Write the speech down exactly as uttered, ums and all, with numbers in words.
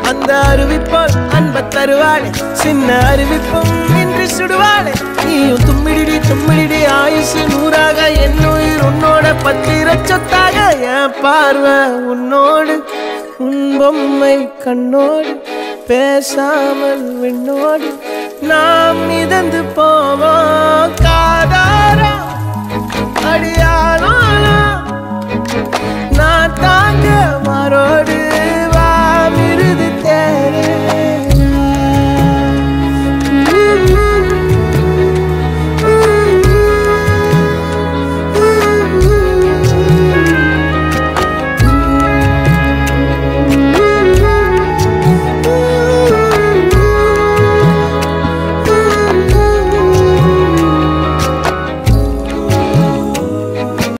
அந்த அருவிப்போல் அன்ப தருவாளே சின்ன அருவிப்பும் இன்று சுடுவாளே நீயும் தும்மிடி தும்மிடி ஆயுசு நூறாக என் உயிர் உன்னோட பத்திர சொத்தாக என் பார்வை உன்னோடு உன் பொம்மை கண்ணோடு பேசாமல் விண்ணோடு நாம் மிதந்து போவோம் காதாரா அடியாளோ